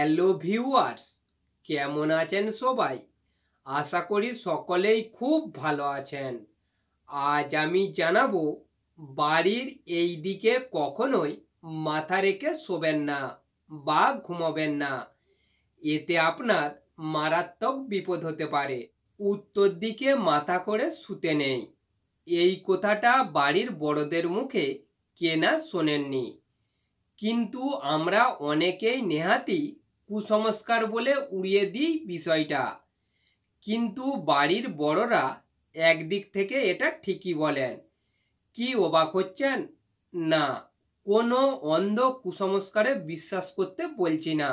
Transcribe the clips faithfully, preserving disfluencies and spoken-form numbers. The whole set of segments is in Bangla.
হ্যালো ভিউয়ার্স, কেমন আছেন সবাই? আশা করি সকলেই খুব ভালো আছেন। আজ আমি জানাবো বাড়ির এই দিকে কখনোই মাথা রেখে শোবেন না বা ঘুমাবেন না। এতে আপনার মারাত্মক বিপদ হতে পারে। উত্তর দিকে মাথা করে শুতে নেই, এই কথাটা বাড়ির বড়দের মুখে কে না শোনেননি, কিন্তু আমরা অনেকেই নেহাতি কুসংস্কার বলে উড়িয়ে দিই বিষয়টা। কিন্তু বাড়ির বড়রা একদিক থেকে এটা ঠিকই বলেন। কি অবাক হচ্ছেন? না, কোনো অন্ধ কুসংস্কারে বিশ্বাস করতে বলছি না।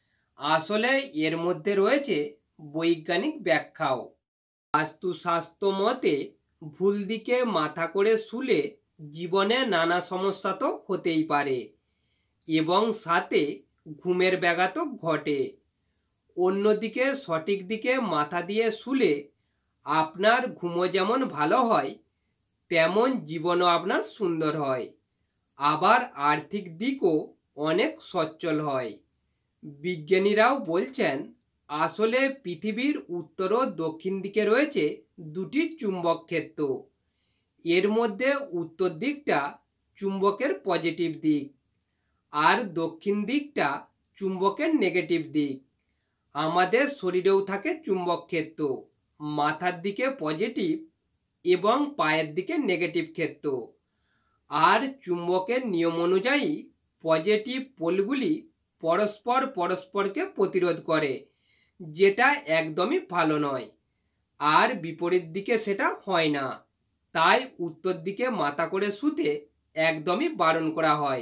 আসলে এর মধ্যে রয়েছে বৈজ্ঞানিক ব্যাখ্যাও। বাস্তুশাস্ত্র মতে ভুল দিকে মাথা করে শুলে জীবনে নানা সমস্যা তো হতেই পারে এবং সাথে ঘুমের ব্যাঘাতও ঘটে। অন্যদিকে সঠিক দিকে মাথা দিয়ে শুলে আপনার ঘুমও যেমন ভালো হয়, তেমন জীবনও আপনার সুন্দর হয়। আবার আর্থিক দিকও অনেক সচ্ছল হয়। বিজ্ঞানীরাও বলছেন, আসলে পৃথিবীর উত্তর ও দক্ষিণ দিকে রয়েছে দুটি চুম্বক ক্ষেত্র। এর মধ্যে উত্তর দিকটা চুম্বকের পজিটিভ দিক আর দক্ষিণ দিকটা চুম্বকের নেগেটিভ দিক। আমাদের শরীরেও থাকে চুম্বক ক্ষেত্র, মাথার দিকে পজিটিভ এবং পায়ের দিকে নেগেটিভ ক্ষেত্র। আর চুম্বকের নিয়ম অনুযায়ী পজিটিভ পোলগুলি পরস্পর পরস্পরকে প্রতিরোধ করে, যেটা একদমই ভালো নয়। আর বিপরীত দিকে সেটা হয় না, তাই উত্তর দিকে মাথা করে শুতে একদমই বারণ করা হয়।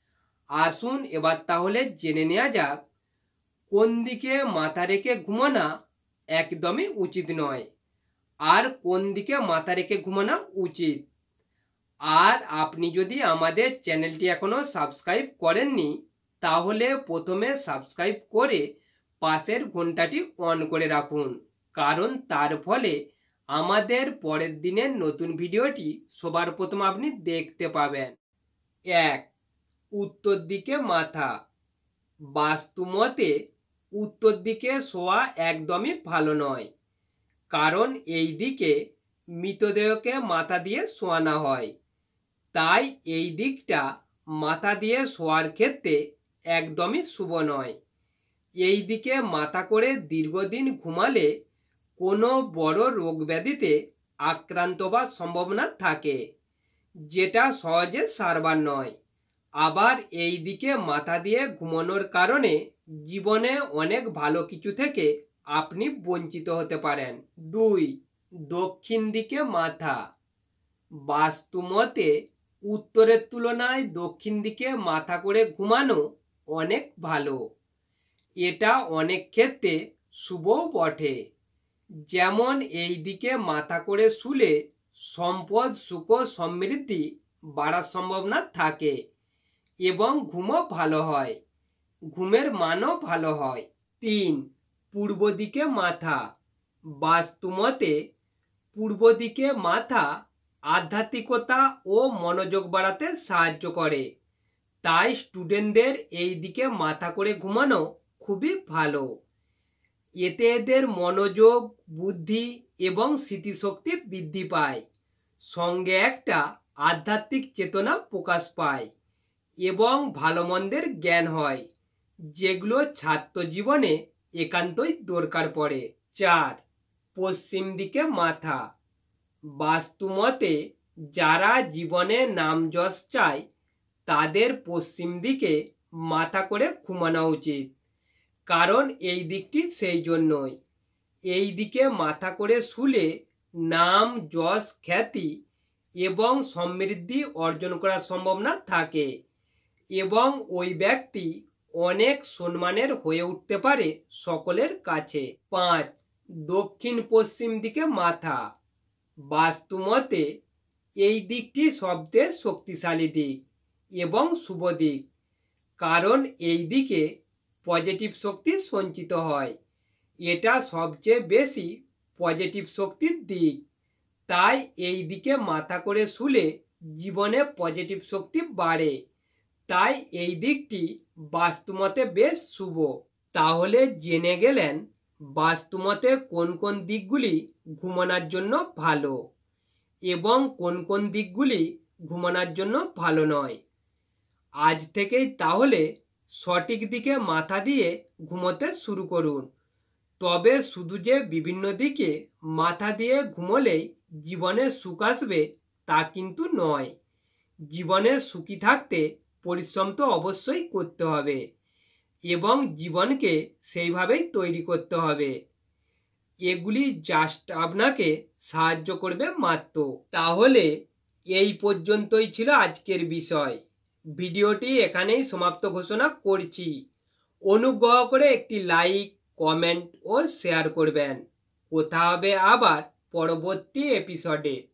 আসুন এবার তাহলে জেনে নেওয়া যাক কোন দিকে মাথা রেখে ঘুমানো একদমই উচিত নয় আর কোন দিকে মাথা রেখে ঘুমানো উচিত। আর আপনি যদি আমাদের চ্যানেলটি এখনও সাবস্ক্রাইব করেননি, তাহলে প্রথমে সাবস্ক্রাইব করে পাশের ঘন্টাটি অন করে রাখুন, কারণ তার ফলে আমাদের পরের দিনের নতুন ভিডিওটি সবার প্রথম আপনি দেখতে পাবেন। এক, উত্তর দিকে মাথা। বাস্তুমতে উত্তর দিকে শোয়া একদমই ভালো নয়, কারণ এই দিকে মৃতদেহকে মাথা দিয়ে শোয়ানো হয়। তাই এই দিকটা মাথা দিয়ে শোয়ার ক্ষেত্রে একদমই শুভ নয়। এই দিকে মাথা করে দীর্ঘদিন ঘুমালে কোনো বড় রোগ ব্যাধিতে আক্রান্ত হবার সম্ভাবনা থাকে, যেটা সহজে সারবার নয়। আবার এই দিকে মাথা দিয়ে ঘুমানোর কারণে জীবনে অনেক ভালো কিছু থেকে আপনি বঞ্চিত হতে পারেন। দুই, দক্ষিণ দিকে মাথা। বাস্তুমতে উত্তরের তুলনায় দক্ষিণ দিকে মাথা করে ঘুমানো অনেক ভালো। এটা অনেক ক্ষেত্রে শুভও বটে। যেমন এই দিকে মাথা করে শুলে সম্পদ, সুখ, সমৃদ্ধি বাড়ার সম্ভাবনা থাকে এবং ঘুমও ভালো হয়, ঘুমের মানও ভালো হয়। তিন, পূর্ব দিকে মাথা। বাস্তুমতে পূর্ব দিকে মাথা আধ্যাত্মিকতা ও মনোযোগ বাড়াতে সাহায্য করে। তাই স্টুডেন্টদের এই দিকে মাথা করে ঘুমানো খুবই ভালো। এতে এদের মনোযোগ, বুদ্ধি এবং স্মৃতিশক্তি বৃদ্ধি পায়, সঙ্গে একটা আধ্যাত্মিক চেতনা প্রকাশ পায় এবং ভালো মন্দের জ্ঞান হয়, যেগুলো ছাত্র জীবনে একান্তই দরকার পড়ে। চার, পশ্চিম দিকে মাথা। বাস্তুমতে যারা জীবনে নাম যশ চায় তাদের পশ্চিম দিকে মাথা করে ঘুমানো উচিত, কারণ এই দিকটি সেই জন্যই। এই দিকে মাথা করে শুলে নাম, যশ, খ্যাতি এবং সমৃদ্ধি অর্জন করার সম্ভাবনা থাকে এবং ওই ব্যক্তি অনেক সম্মানের হয়ে উঠতে পারে সকলের কাছে। পাঁচ, দক্ষিণ পশ্চিম দিকে মাথা। বাস্তুমতে এই দিকটি সবচেয়ে শক্তিশালী দিক এবং শুভ দিক, কারণ এই দিকে পজিটিভ শক্তি সঞ্চিত হয়। এটা সবচেয়ে বেশি পজিটিভ শক্তির দিক, তাই এই দিকে মাথা করে শুলে জীবনে পজিটিভ শক্তি বাড়ে। তাই এই দিকটি বাস্তুমতে বেশ শুভ। তাহলে জেনে গেলেন বাস্তুমতে কোন কোন দিকগুলি ঘুমানোর জন্য ভালো এবং কোন কোন দিকগুলি ঘুমানোর জন্য ভালো নয়। আজ থেকেই তাহলে সঠিক দিকে মাথা দিয়ে ঘুমোতে শুরু করুন। তবে শুধু যে বিভিন্ন দিকে মাথা দিয়ে ঘুমোলেই জীবনে সুখ আসবে তা কিন্তু নয়। জীবনে সুখী থাকতে পরিশ্রম তো অবশ্যই করতে হবে এবং জীবনকে সেইভাবেই তৈরি করতে হবে। এগুলি জাস্ট আপনাকে সাহায্য করবে মাত্র। তাহলে এই পর্যন্তই ছিল আজকের বিষয়। ভিডিওটি এখানেই সমাপ্ত ঘোষণা করছি। অনুগ্রহ করে একটি লাইক, কমেন্ট ও শেয়ার করবেন। কথা হবে আবার পরবর্তী এপিসোডে।